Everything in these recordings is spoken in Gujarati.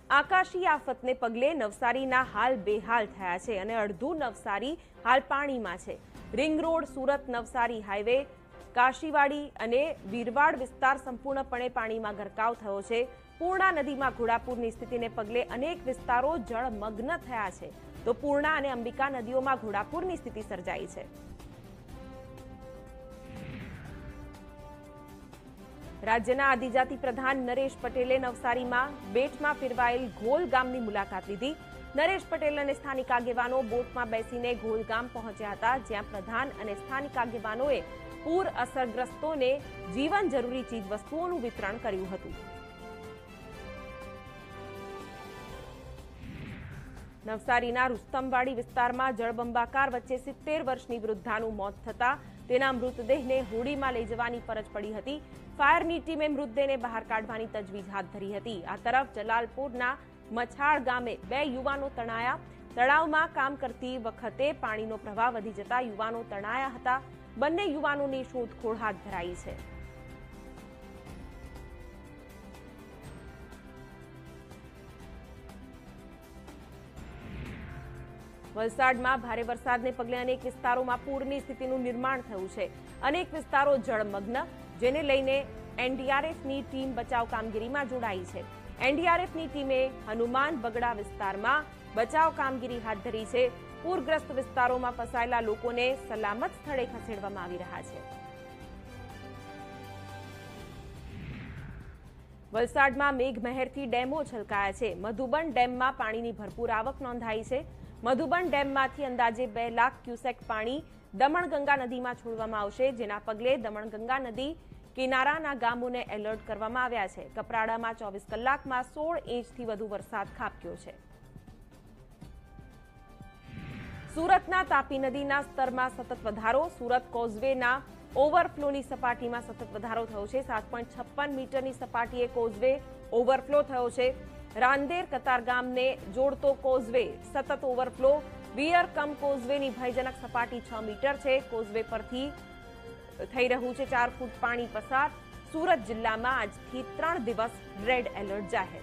આકાશી આફતને પગલે નવસારીના હાલ બેહાલ થયા છે અને અડધું નવસારી હાલ પાણીમાં છે। Ring road Surat Navsari highway Kashiwadi અને વીરવાડ વિસ્તાર સંપૂર્ણપણે પાણીમાં ગરકાવ થયો છે। પૂર્ણા નદીમાં ઘોડાપૂરની સ્થિતિને પગલે અનેક વિસ્તારો જળમગ્ન થયા છે, તો પૂર્ણા અને અંબિકા નદીઓમાં ઘોડાપૂરની સ્થિતિ સર્જાઈ છે। રાજ્યના આદિજાતિ પ્રધાન નરેશ પટેલે નવસારીમાં બેટમાં ફેરવાયેલ ઘોલ ગામની મુલાકાત લીધી। નરેશ પટેલ અને સ્થાનિક આગેવાનો બોટમાં બેસીને ઘોલ ગામ પહોંચ્યા હતા, જ્યાં પ્રધાન અને સ્થાનિક આગેવાનોએ પૂર અસરગ્રસ્તોને જીવન જરૂરી ચીજવસ્તુઓનું વિતરણ કર્યું હતું। નવસારીના રુસ્તમવાડી વિસ્તારમાં જળબંબાકાર વચ્ચે 70 વર્ષની વૃદ્ધાનું મોત થતા તેના મૃતદેહને હોડીમાં લઈ જવાની ફરજ પડી હતી। ફાયરની ટીમે મૃતદેહને બહાર કાઢવાની તજવીજ હાથ ધરી હતી। આ તરફ જલાલપુરના મછાળ ગામે 2 યુવાનો તણાયા। તળાવમાં કામ કરતી વખતે પાણીનો પ્રવાહ વધી જતા યુવાનો તણાયા હતા। બંને યુવાનોની શોધખોળ હાથ ધરાઈ છે। વલસાડમાં ભારે વરસાદને પગલે અનેક વિસ્તારોમાં પૂરની સ્થિતિનું નિર્માણ થયું છે। અનેક વિસ્તારો જળમગ્ન, જેને લઈને એનડીઆરએફની ટીમ બચાવ કામગીરીમાં જોડાઈ છે। એનડીઆરએફની ટીમે હનુમાન બગડા વિસ્તારમાં બચાવ કામગીરી હાથ ધરી છે। પૂરગ્રસ્ત વિસ્તારોમાં ફસાયેલા લોકોને સલામત સ્થળે ખસેડવામાં આવી રહ્યા છે। વલસાડમાં મેઘમહેરથી ડેમો છલકાયા છે। મધુબન ડેમમાં પાણીની ભરપૂર આવક નોંધાઈ છે। મધુબન ડેમમાંથી અંદાજે 2 લાખ ક્યુસેક પાણી દમણગંગા નદીમાં છોડવામાં આવશે, જેના પગલે દમણગંગા નદી કિનારાના ગામોને એલર્ટ કરવામાં આવ્યા છે। કપરાડામાં 24 કલાકમાં 16 ઇંચથી વધુ વરસાદ ખાબક્યો છે। સુરતના તાપી નદીના સ્તરમાં સતત વધારો। સુરત કોઝવેના ઓવરફ્લોની સપાટીમાં સતત વધારો થયો છે। 7.56 મીટરની સપાટીએ કોઝવે ઓવરફ્લો થયો છે। રાંદેર કતારગામને જોડતો કોઝવે સતત ઓવરફ્લો। વિયરકમ કોઝવેની ભયજનક સપાટી 6 મીટર છે। કોઝવે પરથી થઈ રહ્યું છે 4 ફૂટ પાણી પસાર। સુરત જિલ્લામાં આજથી 3 દિવસ રેડ એલર્ટ જાહેર।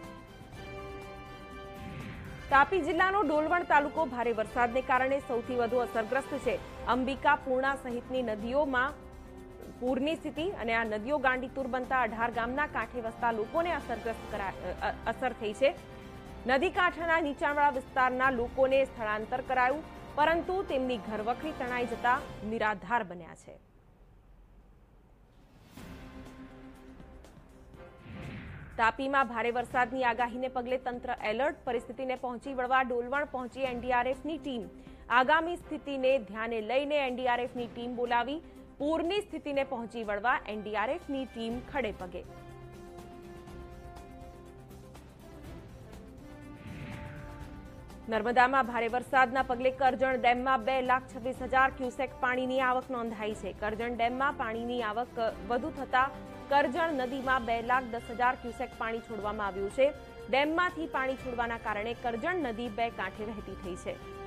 તાપી જિલ્લાનો ડોલવણ તાલુકો ભારે વરસાદને કારણે સૌથી વધુ અસરગ્રસ્ત છે। અંબિકા, પૂર્ણા સહિતની નદીઓમાં પૂરની સ્થિતિ અને આ નદીઓ ગાંડીતુર બનતા 18 ગામના કાંઠે વસતા લોકોને અસર થઈ છે। નદી કાંઠાના નીચાણવાળા વિસ્તારના લોકોને સ્થળાંતર કરાયું, પરંતુ તેમની ઘરવખરી તણાઈ જતા નિરાધાર બન્યા છે। તાપીમાં ભારે વરસાદની આગાહીને પગલે તંત્ર એલર્ટ। પરિસ્થિતિને પહોંચી વળવા ડોલવણ પહોંચી એનડીઆરએફની ટીમ। આગામી સ્થિતિને ધ્યાને લઈને એનડીઆરએફની ટીમ બોલાવી। પૂરની સ્થિતિને પહોંચી વળવા એનડીઆરએફની ટીમ ખડે પગે। નર્મદામાં ભારે વરસાદના પગલે કરજણ ડેમમાં 2,26,000 ક્યુસેક પાણીની આવક નોંધાઈ છે। કરજણ ડેમમાં પાણીની આવક વધુ થતા કરજણ નદીમાં 2,10,000 ક્યુસેક પાણી છોડવામાં આવ્યું છે। ડેમમાંથી પાણી છોડવાના કારણે કરજણ નદી 2 કાંઠે વહેતી થઈ છે।